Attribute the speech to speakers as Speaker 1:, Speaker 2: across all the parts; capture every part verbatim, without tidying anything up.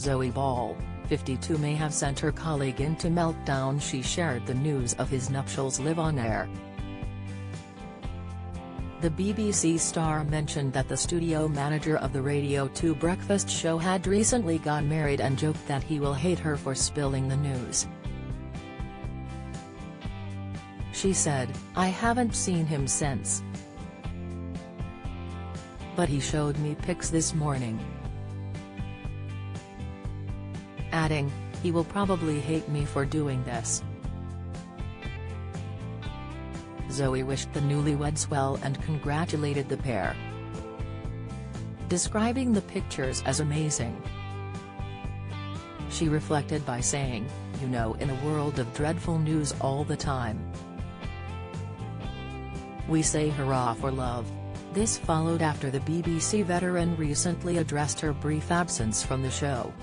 Speaker 1: Zoe Ball, fifty-two may have sent her colleague into meltdown. She shared the news of his nuptials live on air. The B B C star mentioned that the studio manager of the Radio two breakfast show had recently got married and joked that he will hate her for spilling the news. She said, "I haven't seen him since. But he showed me pics this morning." Adding, "He will probably hate me for doing this." Zoe wished the newlyweds well and congratulated the pair, describing the pictures as amazing. She reflected by saying, "You know, in a world of dreadful news all the time, we say hurrah for love." This followed after the B B C veteran recently addressed her brief absence from the show.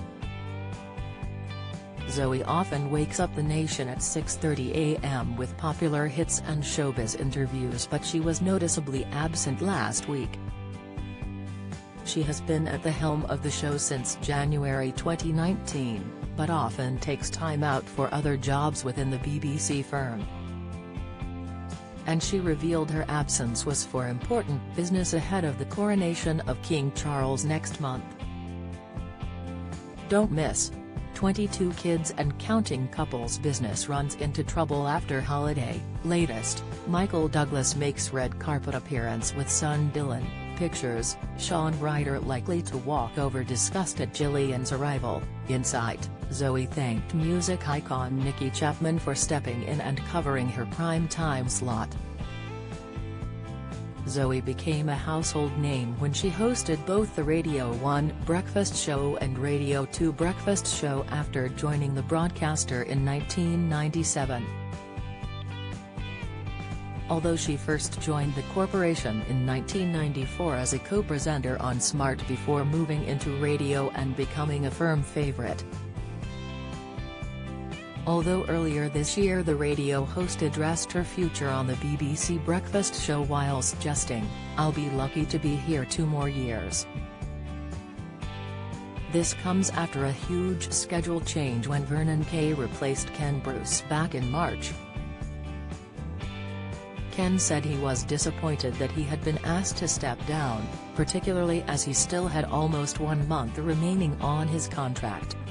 Speaker 1: Zoe often wakes up the nation at six thirty a m with popular hits and showbiz interviews, but she was noticeably absent last week. She has been at the helm of the show since January twenty nineteen, but often takes time out for other jobs within the B B C firm. And she revealed her absence was for important business ahead of the coronation of King Charles next month. Don't miss. twenty-two kids and counting couple's business runs into trouble after holiday. Latest, Michael Douglas makes red carpet appearance with son Dylan. Pictures, Shaun Ryder likely to walk over disgust at Gillian's arrival. Insight, Zoe thanked music icon Nicky Chapman for stepping in and covering her prime time slot. Zoe became a household name when she hosted both the Radio one breakfast show and Radio two breakfast show after joining the broadcaster in nineteen ninety-seven. Although she first joined the corporation in nineteen ninety-four as a co-presenter on Smart before moving into radio and becoming a firm favorite. Although earlier this year the radio host addressed her future on the B B C breakfast show while suggesting, "I'll be lucky to be here two more years." This comes after a huge schedule change when Vernon Kay replaced Ken Bruce back in March. Ken said he was disappointed that he had been asked to step down, particularly as he still had almost one month remaining on his contract.